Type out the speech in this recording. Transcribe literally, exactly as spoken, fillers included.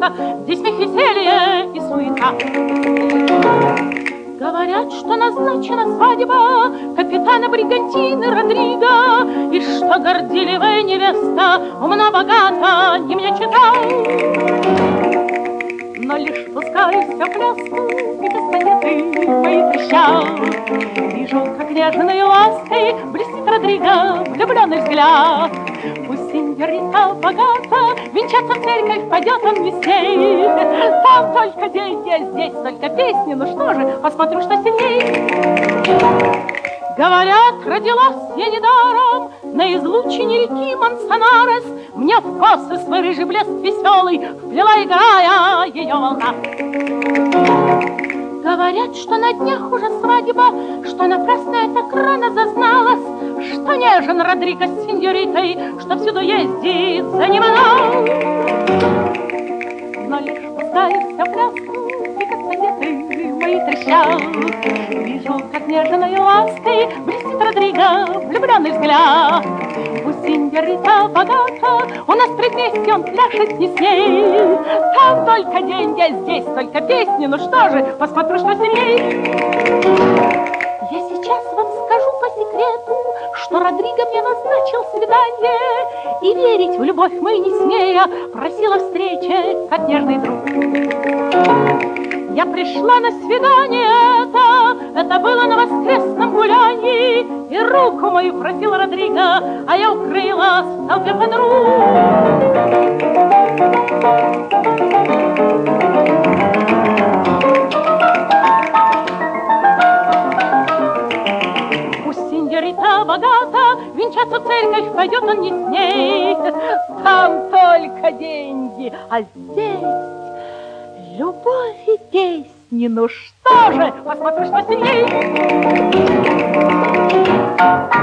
богата, здесь смех, веселье и суета. Говорят, что назначена свадьба капитана бригантины Родриго, и что горделивая невеста умна, богата, не мне читал. Но лишь пускаюсь в пляску, и кастанеты мои трещат. Вижу, как нежной лаской блестит Родриго влюбленный взгляд. Пусть сеньорита богата, венчаться в церковь пойдет он веселей. Там только деньги, а здесь только песни. Ну что же, посмотрю, что сильней. Говорят, родилась я недаром на излучине реки Мансонарес. Мне в косы свой рыжий блеск веселый вплела, играя, ее волна. Говорят, что на днях уже свадьба, что напрасно я так рано зазналась, что нежен Родриго с сеньоритой, что всюду ездит за ним она. Но лишь пускаюсь в пляску, и кастанеты мои трещат. Вижу, как нежной лаской блестит Родриго влюбленный взгляд. Пусть сеньорита богата, у нас в предместье он пляшет не смеет. Там только деньги, а здесь только песни. Ну что же, посмотрю, что сильней. Я сейчас вам скажу по секрету, что Родриго мне назначил свидание, и верить в любовь мы не смея просила встречи, как нежный друг. Я пришла на свидание это, это было на воскресном гулянии, и руку мою просил Родриго, а я укрылась в толпе подруг. Пусть сеньорита богата, венчаться в церковь пойдет он не с ней. Там только деньги, а здесь любовь и песни. Ну что же, посмотрю, что сильней.